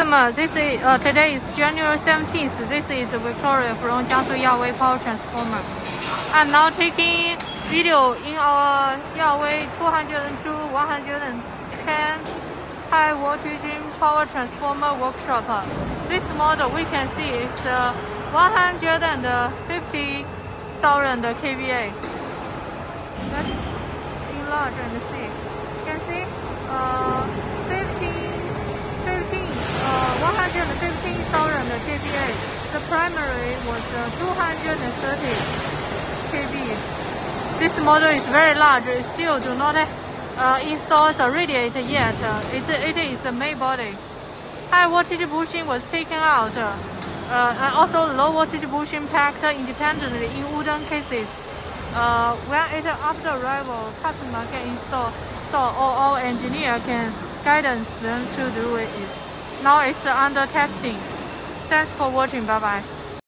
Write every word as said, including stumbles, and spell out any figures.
Customer, this is uh, today is January seventeenth. This is Victoria from Jiangsu YAWEI Power Transformer. I'm now taking video in our YAWEI two oh two one ten high voltage power transformer workshop. This model we can see is uh, one hundred fifty thousand K V A. Let's enlarge and see. You can see uh, fifteen, fifteen, uh, one hundred fifteen thousand K V A. The primary was uh, two hundred thirty K V. This model is very large. It still do not uh, install the radiator yet. Uh, it, it is a main body. High voltage bushing was taken out. Uh, uh, and also low voltage bushing packed independently in wooden cases. Uh, when it after arrival, customer can install, install or our engineer can guidance them to do it. Now it's under testing. Thanks for watching. Bye bye.